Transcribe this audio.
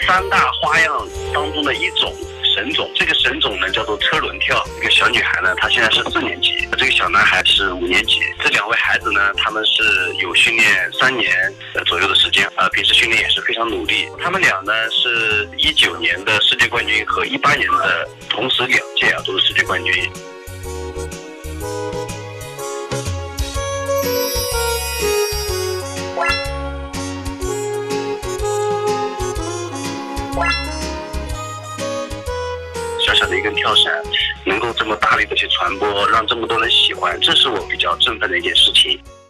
3大花样当中的一种神种。这个神种呢叫做车轮跳。这个小女孩呢，她现在是4年级，这个小男孩是5年级。这2位孩子呢，他们是有训练3年左右的时间，平时训练也是非常努力。他们俩呢是19年的世界冠军和18年的同时2届都是世界冠军。小小的一根跳伞，能够这么大力的去传播，让这么多人喜欢，这是我比较振奋的一件事情。